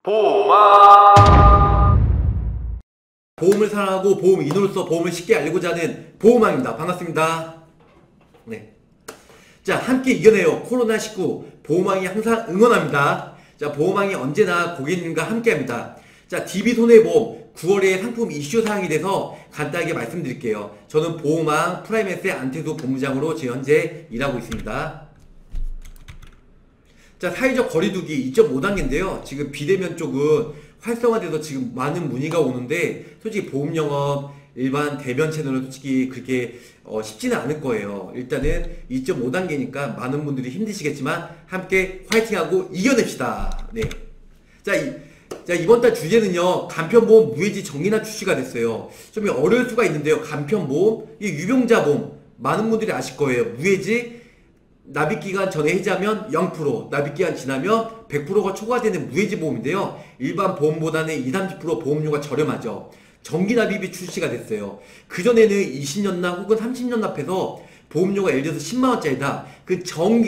보호막 보험을 사랑하고 보험인으로서 보험을 쉽게 알고자 하는 보호망입니다. 반갑습니다. 네. 자, 함께 이겨내요. 코로나19 보호망이 항상 응원합니다. 자, 보호망이 언제나 고객님과 함께 합니다. 자, DB손해보험 9월에 상품 이슈 사항에 대해서 간단하게 말씀드릴게요. 저는 보호망 프라임에스의 안태수 본부장으로 지금 현재 일하고 있습니다. 자, 사회적 거리두기 2.5단계인데요. 지금 비대면 쪽은 활성화돼서 지금 많은 문의가 오는데 솔직히 보험영업 일반 대면 채널은 솔직히 그렇게 쉽지는 않을 거예요. 일단은 2.5단계니까 많은 분들이 힘드시겠지만 함께 화이팅하고 이겨냅시다. 네. 자, 이번 달 주제는요, 간편보험 무해지 정리나 출시가 됐어요. 좀 어려울 수가 있는데요. 간편보험, 이 유병자보험 많은 분들이 아실 거예요. 무해지 납입기간 전에 해지하면 0%, 납입기간 지나면 100%가 초과되는 무해지 보험인데요. 일반 보험보다는 20-30% 보험료가 저렴하죠. 정기납입이 출시가 됐어요. 그전에는 20년납 혹은 30년납 해서 보험료가 예를 들어서 10만원짜리다. 그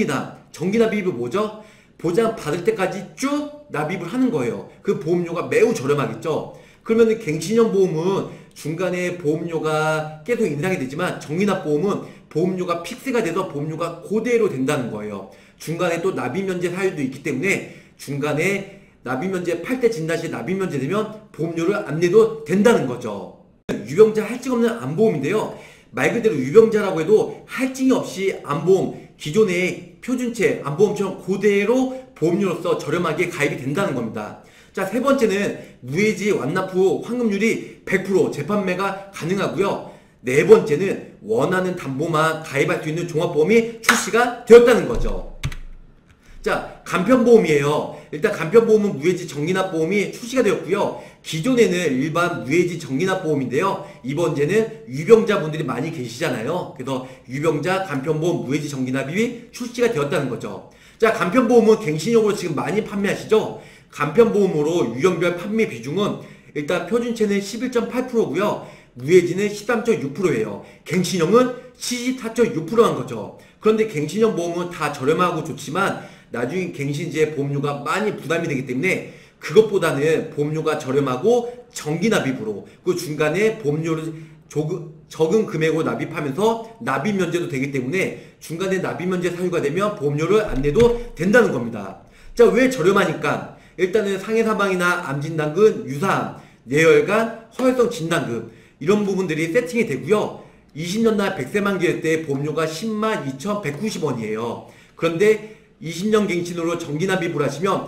정기납입이 뭐죠? 보장 받을 때까지 쭉 납입을 하는 거예요. 그 보험료가 매우 저렴하겠죠. 그러면 갱신형 보험은 중간에 보험료가 계속 인상이 되지만 정기납 보험은 보험료가 픽스가 돼서 보험료가 그대로 된다는 거예요. 중간에 또 납입면제 사유도 있기 때문에 중간에 납입면제 팔 때 진단시 납입면제 되면 보험료를 안 내도 된다는 거죠. 유병자 할증 없는 안보험인데요. 말 그대로 유병자라고 해도 할증이 없이 안보험, 기존의 표준체 안보험처럼 그대로 보험료로서 저렴하게 가입이 된다는 겁니다. 자, 세 번째는 무해지 완납 후 환급률이 100% 재판매가 가능하고요. 네 번째는 원하는 담보만 가입할 수 있는 종합보험이 출시가 되었다는 거죠. 자, 간편보험이에요. 일단 간편보험은 무해지 정기납보험이 출시가 되었고요. 기존에는 일반 무해지 정기납보험인데요. 이번제는 유병자분들이 많이 계시잖아요. 그래서 유병자 간편보험 무해지 정기납이 출시가 되었다는 거죠. 자, 간편보험은 갱신형으로 지금 많이 판매하시죠. 간편보험으로 유형별 판매 비중은 일단 표준체는 11.8%고요. 무해지는 13.6%예요. 갱신형은 74.6%한 거죠. 그런데 갱신형 보험은 다 저렴하고 좋지만 나중에 갱신지에 보험료가 많이 부담이 되기 때문에 그것보다는 보험료가 저렴하고 정기납입으로 그 중간에 보험료를 적은 금액으로 납입하면서 납입 면제도 되기 때문에 중간에 납입 면제 사유가 되면 보험료를 안 내도 된다는 겁니다. 자, 왜 저렴하니까? 일단은 상해사망이나 암진단금, 유사암, 뇌혈관, 허혈성 진단금 이런 부분들이 세팅이 되고요. 20년 날 100세 만기일 때 보험료가 102,190원이에요. 그런데 20년 갱신으로 정기납입을 하시면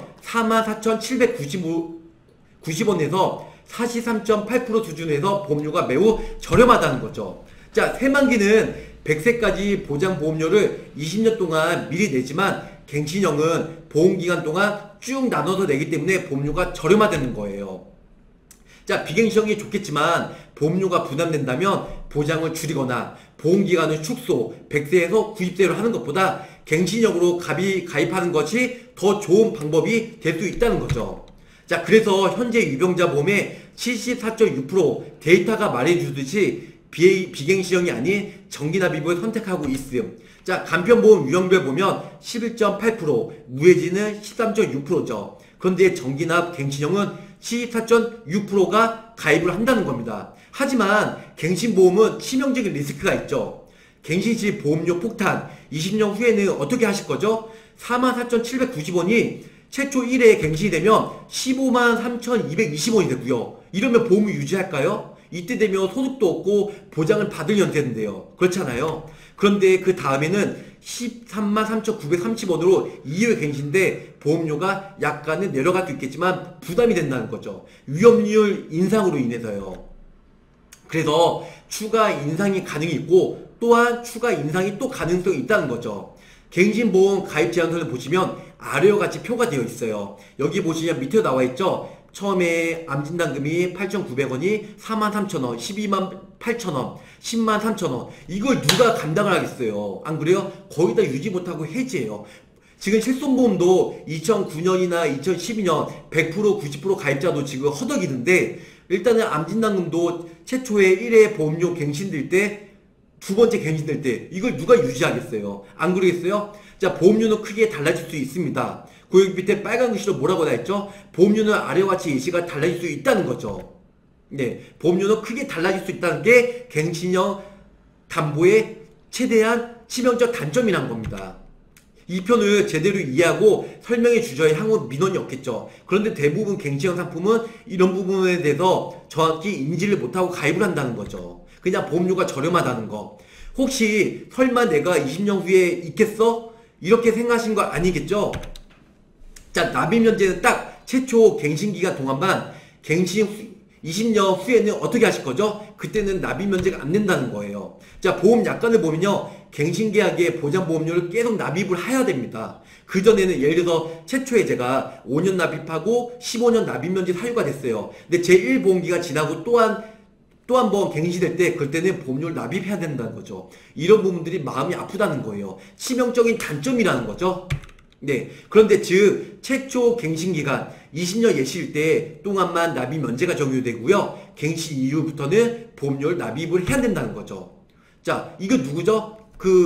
44,790원에서 43.8% 수준에서 보험료가 매우 저렴하다는 거죠. 자, 새만기는 100세까지 보장 보험료를 20년 동안 미리 내지만 갱신형은 보험기간 동안 쭉 나눠서 내기 때문에 보험료가 저렴하다는 거예요. 자, 비갱신형이 좋겠지만 보험료가 부담된다면 보장을 줄이거나 보험기간을 축소 100세에서 90세로 하는 것보다 갱신형으로 가입하는 것이 더 좋은 방법이 될 수 있다는 거죠. 자, 그래서 현재 유병자 보험의 74.6% 데이터가 말해주듯이 비갱신형이 아닌 정기납입을 선택하고 있음. 자, 간편보험 유형별 보면 11.8%, 무해지는 13.6%죠. 그런데 정기납 갱신형은 74.6%가 가입을 한다는 겁니다. 하지만 갱신보험은 치명적인 리스크가 있죠. 갱신 시 보험료 폭탄 20년 후에는 어떻게 하실 거죠? 44,790원이 최초 1회에 갱신이 되면 153,220원이 되고요. 이러면 보험을 유지할까요? 이때 되면 소득도 없고 보장을 받을 연세인데요. 그렇잖아요. 그런데 그 다음에는 133,930원으로 2회 갱신인데 보험료가 약간은 내려갈 수 있겠지만 부담이 된다는 거죠. 위험률 인상으로 인해서요. 그래서 추가 인상이 가능이 있고 또한 추가 인상이 또 가능성이 있다는 거죠. 갱신보험 가입 제한서를 보시면 아래와 같이 표가 되어 있어요. 여기 보시면 밑에 나와 있죠. 처음에 암진단금이 8,900원이 43,000원, 128,000원, 103,000원. 이걸 누가 감당을 하겠어요? 안 그래요? 거의 다 유지 못하고 해지해요. 지금 실손보험도 2009년이나 2012년 100%, 90% 가입자도 지금 허덕이는데 일단은 암진단금도 최초에 1회 보험료 갱신될 때 두 번째 갱신될 때 이걸 누가 유지하겠어요? 안 그러겠어요? 자, 보험료는 크게 달라질 수 있습니다. 그 그 밑에 빨간 글씨로 뭐라고 나있죠? 보험료는 아래와 같이 예시가 달라질 수 있다는 거죠. 네, 보험료는 크게 달라질 수 있다는 게 갱신형 담보의 최대한 치명적 단점이란 겁니다. 이 편을 제대로 이해하고 설명해 주셔야 향후 민원이 없겠죠. 그런데 대부분 갱신형 상품은 이런 부분에 대해서 정확히 인지를 못하고 가입을 한다는 거죠. 그냥 보험료가 저렴하다는 거. 혹시 설마 내가 20년 후에 있겠어? 이렇게 생각하신 거 아니겠죠? 자, 납입면제는 딱 최초 갱신기간 동안만, 갱신 20년 후에는 어떻게 하실 거죠? 그때는 납입면제가 안 된다는 거예요. 자, 보험 약관을 보면요, 갱신계약에 보장보험료를 계속 납입을 해야 됩니다. 그전에는 예를 들어서 최초에 제가 5년 납입하고 15년 납입면제 사유가 됐어요. 근데 제1보험기가 지나고 또 한 번 갱신될 때, 그때는 보험료를 납입해야 된다는 거죠. 이런 부분들이 마음이 아프다는 거예요. 치명적인 단점이라는 거죠. 네. 그런데 즉, 최초 갱신기간 20년 예시일 때 동안만 납입 면제가 적용되고요. 갱신 이후부터는 보험료를 납입을 해야 된다는 거죠. 자, 이거 누구죠?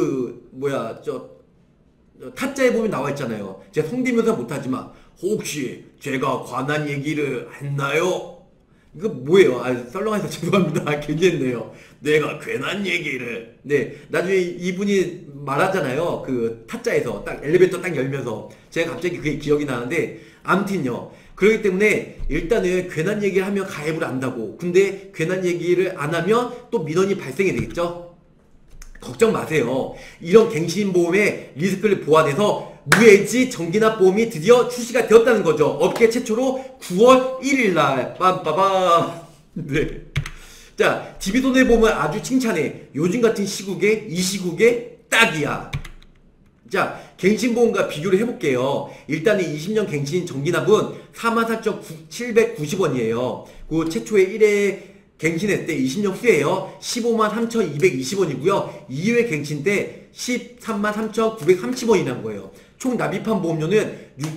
타짜에 보면 나와 있잖아요. 제가 성대묘사 못하지만, 혹시 제가 관한 얘기를 했나요? 이거 뭐예요? 썰렁해서 죄송합니다. 괜히 했네요. 내가 괜한 얘기를. 네. 나중에 이분이 말하잖아요. 그 타짜에서 딱 엘리베이터 딱 열면서. 제가 갑자기 그게 기억이 나는데, 아무튼요. 그렇기 때문에 일단은 괜한 얘기를 하면 가입을 한다고. 근데 괜한 얘기를 안 하면 또 민원이 발생이 되겠죠? 걱정 마세요. 이런 갱신보험의 리스크를 보완해서 무해지 정기납보험이 드디어 출시가 되었다는 거죠. 업계 최초로 9월 1일날 빰빠밤. 네. 자, DB손해보험을 아주 칭찬해. 요즘 같은 시국에 이 시국에 딱이야. 자, 갱신보험과 비교를 해볼게요. 일단은 20년 갱신 정기납은 44,790원이에요. 그 최초에 1회 갱신했을 때 20년 후에요. 153,220원이고요. 2회 갱신 때 133,930원이라는 거예요. 총 납입한 보험료는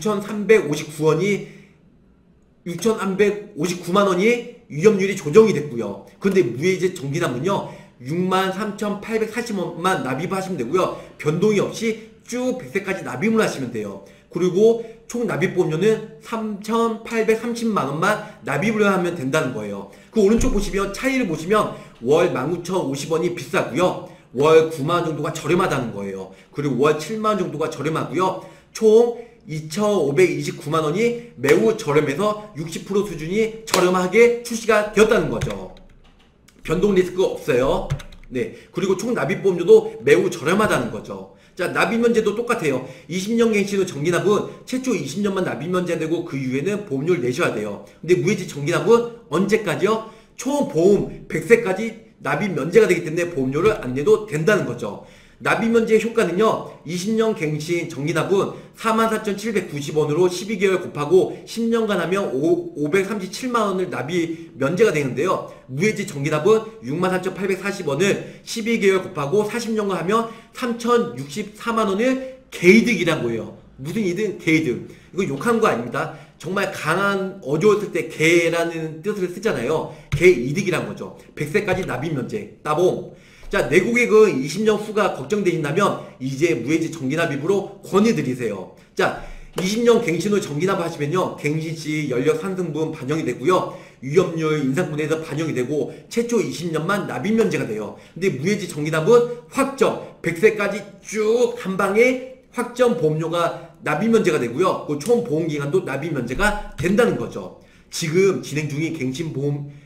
6,359만원이 위험률이 조정이 됐고요. 그런데 무해지 정기납은요, 63,840원만 납입하시면 되고요. 변동이 없이 쭉 100세까지 납입을 하시면 돼요. 그리고 총 납입보험료는 3,830만원만 납입을 하면 된다는 거예요. 그 오른쪽 보시면 차이를 보시면 월 19,050원이 비싸고요. 월 9만원 정도가 저렴하다는 거예요. 그리고 월 7만원 정도가 저렴하고요. 총 2,529만원이 매우 저렴해서 60% 수준이 저렴하게 출시가 되었다는 거죠. 변동 리스크가 없어요. 네. 그리고 총 납입보험료도 매우 저렴하다는 거죠. 자, 납입면제도 똑같아요. 20년 갱신 후 정기납은 최초 20년만 납입면제 내고 그 이후에는 보험료를 내셔야 돼요. 근데 무해지 정기납은 언제까지요? 총 보험 100세까지 납입면제가 되기 때문에 보험료를 안 내도 된다는 거죠. 납입면제의 효과는요, 20년 갱신 정기납은 44,790원으로 12개월 곱하고 10년간 하면 537만원을 납입 면제가 되는데요. 무해지 정기납은 64,840원을 12개월 곱하고 40년간 하면 3,064만원을 개이득이라고 해요. 무슨 이득? 개이득. 이거 욕한 거 아닙니다. 정말 강한 어려웠을 때 개라는 뜻을 쓰잖아요. 개이득이란 거죠. 100세까지 납입 면제. 따봉. 자, 내 고객은 20년 후가 걱정되신다면 이제 무해지 정기납입으로 권유드리세요. 자, 20년 갱신 후 정기납 하시면요, 갱신 시 연력 상승분 반영이 되고요, 위험률 인상분해에서 반영이 되고 최초 20년만 납입 면제가 돼요. 근데 무해지 정기납은 확정 100세까지 쭉 한 방에 확정 보험료가 납입 면제가 되고요, 그 총 보험 기간도 납입 면제가 된다는 거죠. 지금 진행 중인 갱신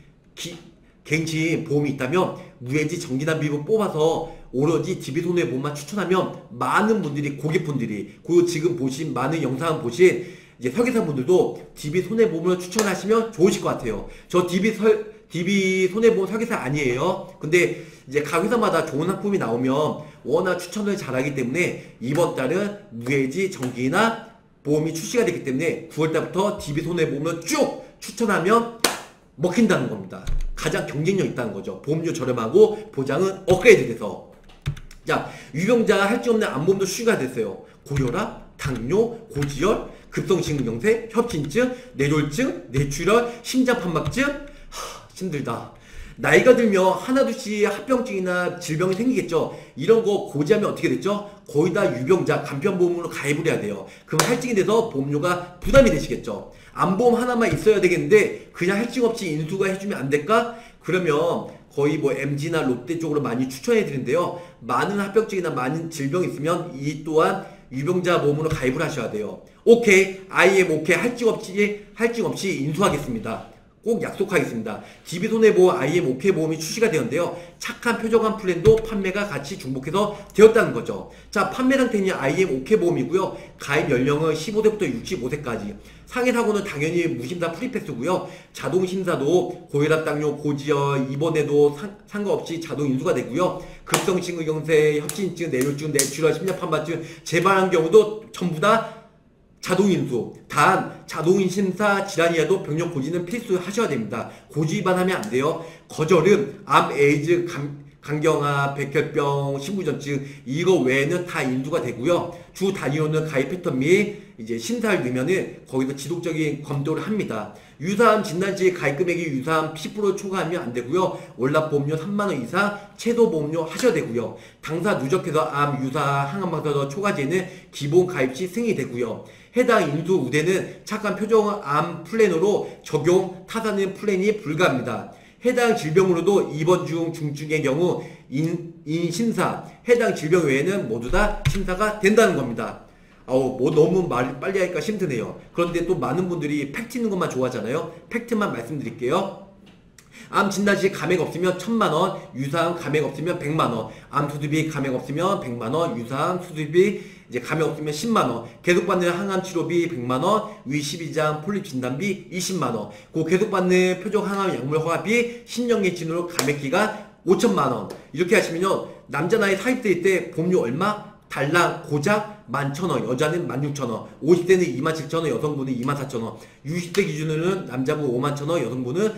보험이 있다면 무해지 정기납입을 뽑아서 오로지 DB손해보험만 추천하면 많은 분들이, 고객분들이, 그리고 지금 보신 많은 영상 보신 이제 설계사분들도 DB손해보험을 추천하시면 좋으실 것 같아요. 저 DB손해보험 설계사 아니에요. 근데 이제 각 회사마다 좋은 상품이 나오면 워낙 추천을 잘하기 때문에 이번 달은 무해지 정기납 보험이 출시가 됐기 때문에 9월달부터 DB손해보험을 쭉 추천하면 먹힌다는 겁니다. 가장 경쟁력 있다는 거죠. 보험료 저렴하고 보장은 업그레이드 돼서. 자, 유병자가 할 수 없는 암보험도 출시가 됐어요. 고혈압, 당뇨, 고지혈, 급성심근경색, 협심증, 뇌졸중, 뇌출혈, 심장판막증. 힘들다. 나이가 들면 하나둘씩 합병증이나 질병이 생기겠죠. 이런 거 고지하면 어떻게 됐죠? 거의 다 유병자 간편보험으로 가입을 해야 돼요. 그럼 할증이 돼서 보험료가 부담이 되시겠죠. 암보험 하나만 있어야 되겠는데 그냥 할증 없이 인수가 해주면 안 될까? 그러면 거의 뭐 MG나 롯데 쪽으로 많이 추천해 드리는데요. 많은 합병증이나 많은 질병이 있으면 이 또한 유병자 보험으로 가입을 하셔야 돼요. 오케이, IM 오케이, 할증 없이 인수하겠습니다. 꼭 약속하겠습니다. DB손해보험 IM 오케이 보험이 출시가 되었는데요. 착한 표적한 플랜도 판매가 같이 중복해서 되었다는 거죠. 자, 판매 상태는 IM 오케이 보험이고요. 가입 연령은 15세부터 65세까지. 상해 사고는 당연히 무심사 프리패스고요. 자동 심사도 고혈압, 당뇨, 고지혈, 입원에도 상관없이 자동 인수가 되고요. 급성심근 경색, 협심증, 뇌졸중, 뇌출혈, 심장판만증 재발한 경우도 전부 다 자동 인수. 단 자동 심사 질환이라도 병력 고지는 필수 하셔야 됩니다. 고지 위반하면 안 돼요. 거절은 암, 에이즈, 간경화, 백혈병, 신부전증 이거 외에는 다 인수가 되고요. 주 단위로는 가입 패턴 및 이제 심사를 넣으면은 거기서 지속적인 검토를 합니다. 유사암 진단시 가입 금액이 유사암 10% 초과하면 안 되고요. 월납보험료 3만원 이상 최소 보험료 하셔야 되고요. 당사 누적해서 암, 유사, 항암방사선 초과제는 기본 가입 시 승인이 되고요. 해당 인수 우대는 착한 표정암 플랜으로 적용, 타사는 플랜이 불가합니다. 해당 질병으로도 입원 중, 중증의 경우 인심사, 해당 질병 외에는 모두 다 심사가 된다는 겁니다. 뭐 너무 말 빨리 하니까 힘드네요. 그런데 또 많은 분들이 팩트 있는 것만 좋아하잖아요. 팩트만 말씀드릴게요. 암 진단시 감액 없으면 1000만원, 유사암 감액 없으면 100만원, 암 수술비 감액 없으면 100만원, 유사암 수술비 이제 감액 없으면 10만원, 계속받는 항암 치료비 100만원, 위 12장 폴립 진단비 20만원, 그 계속받는 표적 항암 약물 허가비 10년기 진으로 감액 기간 5천만원. 이렇게 하시면요, 남자 나이 40대일 때 보험료 얼마? 달랑 고작 11,000원, 여자는 16,000원, 50대는 27,000원, 여성분은 24,000원, 60대 기준으로는 남자분 51,000원, 여성분은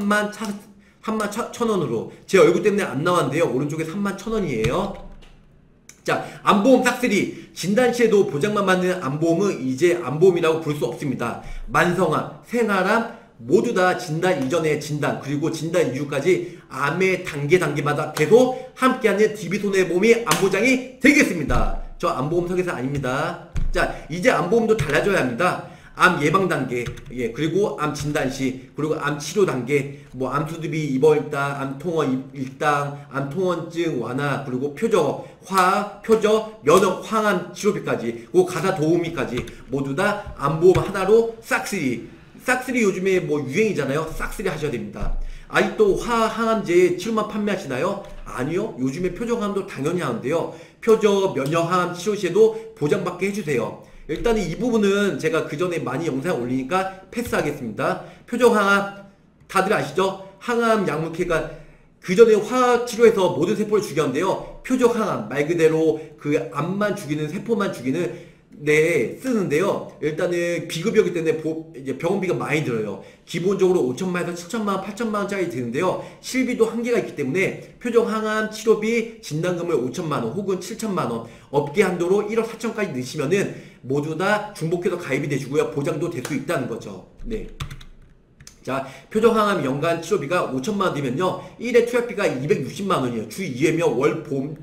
31,000원으로. 제 얼굴 때문에 안 나왔는데요. 오른쪽에 31,000원이에요. 자, 암보험 싹쓸이. 진단시에도 보장만 받는 암보험은 이제 암보험이라고 부를 수 없습니다. 만성암, 생활암 모두 다 진단 이전의 진단, 그리고 진단 이후까지 암의 단계마다 계속 함께하는 DB손해보험이 암보장이 되겠습니다. 저 암보험 설계사 아닙니다. 자, 이제 암보험도 달라져야 합니다. 암 예방 단계, 예, 그리고 암 진단 시, 그리고 암 치료 단계, 뭐 암 수두비 입원 일당, 암 통원 일당, 암 통원증 완화, 그리고 표적, 화학, 표적, 면역 항암 치료비까지, 그리고 가사 도우미까지 모두 다 암보험 하나로 싹쓸이. 싹쓸이 요즘에 뭐 유행이잖아요. 싹쓸이 하셔야 됩니다. 아직도 항암제 치료만 판매하시나요? 아니요. 요즘에 표적항암도 당연히 하는데요. 표적, 면역항암 치료 시에도 보장받게 해주세요. 일단 이 부분은 제가 그 전에 많이 영상 올리니까 패스하겠습니다. 표적항암 다들 아시죠? 항암 약물캐가 그 전에 화학 치료에서 모든 세포를 죽였는데요. 표적항암 말 그대로 그 암만 죽이는 세포만 죽이는 네, 쓰는데요. 일단은 비급여기 때문에 이제 병원비가 많이 들어요. 기본적으로 5천만에서 7천만원, 8천만원짜리 드는데요. 실비도 한계가 있기 때문에 표적항암 치료비 진단금을 5천만원 혹은 7천만원 업계 한도로 1억 4천까지 넣으시면은 모두 다 중복해서 가입이 되시고요. 보장도 될 수 있다는 거죠. 네. 자, 표적항암 연간 치료비가 5천만원 들면요. 1회 투약비가 260만원이에요. 주 2회면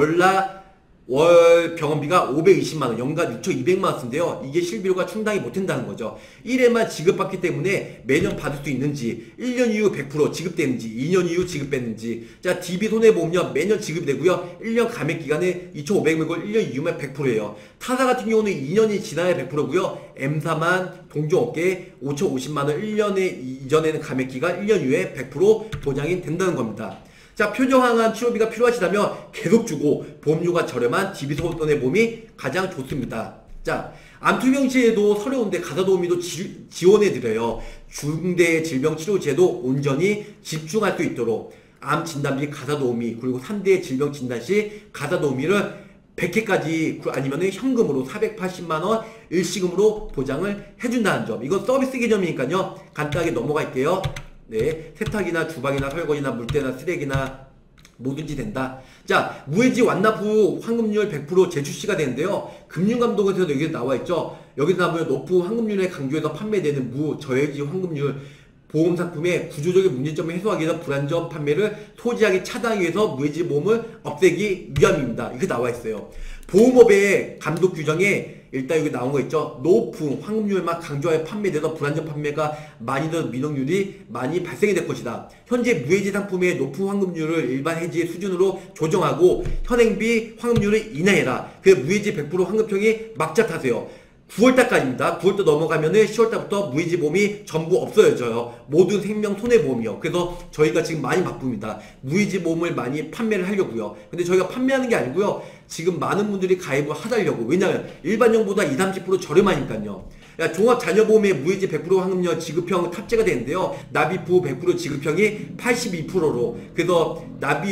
월 병원비가 520만원, 연간 6,200만원 쓴데요. 이게 실비료가 충당이 못된다는 거죠. 1회만 지급받기 때문에 매년 받을 수 있는지, 1년 이후 100% 지급되는지, 2년 이후 지급되는지. 자, DB손해보험료 매년 지급이 되고요. 1년 감액기간은 2,500만원, 1년 이후면 100%예요. 타사 같은 경우는 2년이 지나야 100%고요. M사만 동종업계 5,050만원 1년에 이전에는 감액기간 1년 이후에 100% 보장이 된다는 겁니다. 자, 표적항암 치료비가 필요하시다면 계속 주고 보험료가 저렴한 DB손해보험이 가장 좋습니다. 자, 암투병 시에도 서려운데 가사도우미도 지원해드려요. 중대질병치료제도 온전히 집중할 수 있도록 암 진단비 가사도우미, 그리고 3대 질병 진단 시 가사도우미를 100회까지 아니면 현금으로 480만원 일시금으로 보장을 해준다는 점. 이건 서비스 개념이니까요. 간단하게 넘어갈게요. 네, 세탁이나 주방이나 설거지나 물때나 쓰레기나 뭐든지 된다. 자, 무해지 완납 후 환급률 100% 재출시가 되는데요. 금융감독원에서도 여기 나와 있죠. 여기서 나오면 높은 환급률에 강조해서 판매되는 무저해지 환급률 보험 상품의 구조적인 문제점을 해소하기 위해서 불안전 판매를 소지하기 차단하기 위해서 무해지 보험을 없애기 위함입니다. 이렇게 나와 있어요. 보험업의 감독 규정에 일단 여기 나온 거 있죠. 높은 환급률만 강조하여 판매돼서 불안전 판매가 많이 더 민원율이 많이 발생이 될 것이다. 현재 무해지 상품의 높은 환급률을 일반 해지 수준으로 조정하고 현행비 환급률을 인하해라. 그 무해지 100% 환급형이 막자 타세요. 9월달까지입니다. 9월달 넘어가면은 10월달부터 무해지 보험이 전부 없어져요. 모든 생명 손해보험이요. 그래서 저희가 지금 많이 바쁩니다. 무해지 보험을 많이 판매를 하려고요. 근데 저희가 판매하는 게 아니고요. 지금 많은 분들이 가입을 하달려고. 왜냐하면 일반형보다 20-30% 저렴하니까요. 종합자녀보험의 무해지 100% 환급률 지급형 탑재가 되는데요. 납입 후 100% 지급형이 82%로. 그래서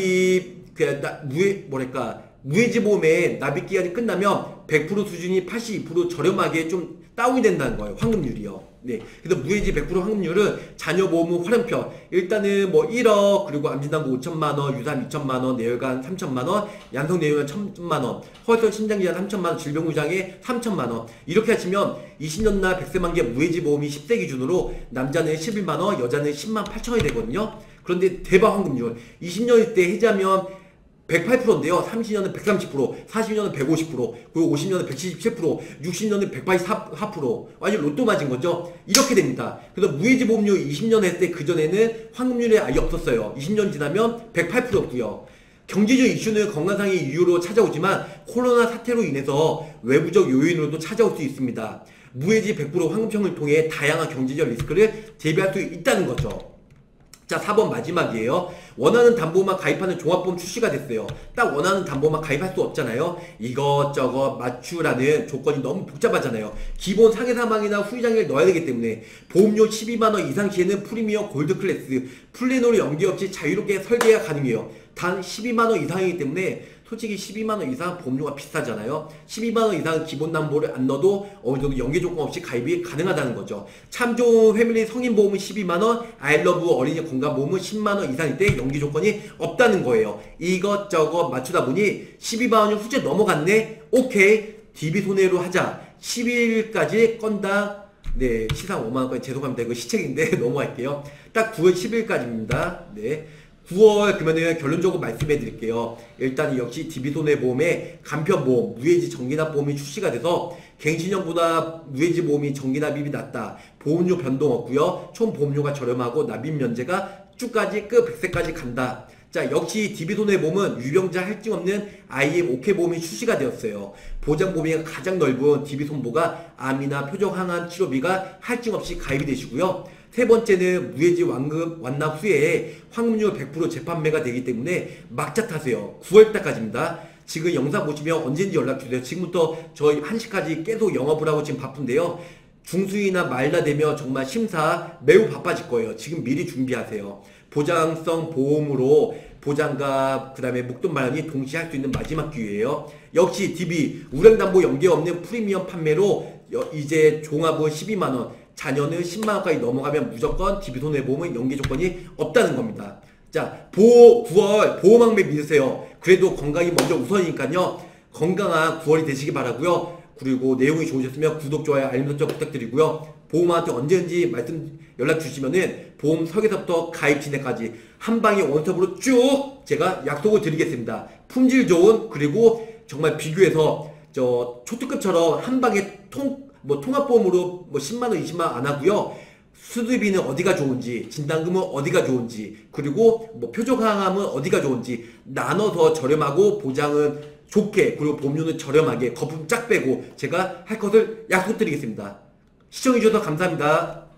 무해지 보험의 납입 기간이 끝나면 100% 수준이 82% 저렴하게 좀 다운이 된다는 거예요. 환급률이요. 네. 그래서 무해지 100% 환급률은 자녀보험은 활용편. 일단은 뭐 1억, 그리고 암진단고 5천만원, 유산 2천만원, 뇌혈관 3천만원, 양성 뇌혈관 1천만원, 허혈성 심장질환 3천만원, 질병무장에 3천만원. 이렇게 하시면 20년날 100세 만기 무해지 보험이 10세 기준으로 남자는 11만원, 여자는 10만 8천원이 되거든요. 그런데 대박 환급률. 20년일 때 해지하면 108%인데요. 30년은 130%, 40년은 150%, 그리고 50년은 177%, 60년은 184%. 완전 로또 맞은 거죠. 이렇게 됩니다. 그래서 무해지 보험료 20년 했을 때 그전에는 환급률이 아예 없었어요. 20년 지나면 108%였고요. 경제적 이슈는 건강상의 이유로 찾아오지만 코로나 사태로 인해서 외부적 요인으로도 찾아올 수 있습니다. 무해지 100% 환급형을 통해 다양한 경제적 리스크를 대비할 수 있다는 거죠. 자, 4번 마지막이에요. 원하는 담보만 가입하는 종합보험 출시가 됐어요. 딱 원하는 담보만 가입할 수 없잖아요. 이것저것 맞추라는 조건이 너무 복잡하잖아요. 기본 상해사망이나 후유장애를 넣어야 되기 때문에 보험료 12만원 이상 시에는 프리미엄 골드 클래스, 플래너로 연계 없이 자유롭게 설계가 가능해요. 단 12만원 이상이기 때문에 솔직히 12만원 이상 보험료가 비싸잖아요. 12만원 이상 기본 담보를 안 넣어도 어느 정도 연계 조건 없이 가입이 가능하다는 거죠. 참 좋은 패밀리 성인보험은 12만원, 아이러브 어린이 건강보험은 10만원 이상일 때 연계 조건이 없다는 거예요. 이것저것 맞추다 보니 12만원이 훌쩍 넘어갔네. 오케이, DB손해로 하자. 10일까지 건당 시상 5만원까지. 죄송합니다. 이거 시책인데 넘어갈게요. 딱 9월 10일까지입니다. 네. 9월 그러면은 결론적으로 말씀해 드릴게요. 일단 역시 DB손해보험의 간편보험, 무해지 정기납보험이 출시가 돼서 갱신형보다 무해지 보험이 정기납입이 낮다. 보험료 변동 없고요. 총 보험료가 저렴하고 납입 면제가 쭉까지 끝 100세까지 간다. 자, 역시 DB손해보험은 유병자 할증 없는 IM 오케보험이 출시가 되었어요. 보장 범위가 가장 넓은 DB손보가 암이나 표적 항암 치료비가 할증 없이 가입이 되시고요. 세 번째는 무해지 완납 후에 환급률 100% 재판매가 되기 때문에 막자 타세요. 9월달까지입니다. 지금 영상 보시면 언제든지 연락주세요. 지금부터 저희 1시까지 계속 영업을 하고 지금 바쁜데요. 중수이나 말다 되면 정말 심사 매우 바빠질 거예요. 지금 미리 준비하세요. 보장성 보험으로 보장과 그 다음에 목돈 마련이 동시에 할 수 있는 마지막 기회예요. 역시 DB 우량담보 연계 없는 프리미엄 판매로 이제 종합은 12만원, 자녀는 10만원까지 넘어가면 무조건 DB손해보험은 연계 조건이 없다는 겁니다. 자, 9월 보험항매 믿으세요. 그래도 건강이 먼저 우선이니까요. 건강한 9월이 되시기 바라고요. 그리고 내용이 좋으셨으면 구독, 좋아요, 알림 설정 부탁드리고요. 보험한테 언제든지 연락 주시면은 보험 설계서부터 가입 진행까지 한 방에 원스톱으로 쭉 제가 약속을 드리겠습니다. 품질 좋은, 그리고 정말 비교해서 초특급처럼 한 방에 통합보험으로 10만원, 20만원 안 하고요. 수술비는 어디가 좋은지, 진단금은 어디가 좋은지, 그리고 표적항암은 어디가 좋은지 나눠서 저렴하고 보장은 좋게, 그리고 보험료는 저렴하게 거품 쫙 빼고 제가 할 것을 약속드리겠습니다. 시청해주셔서 감사합니다.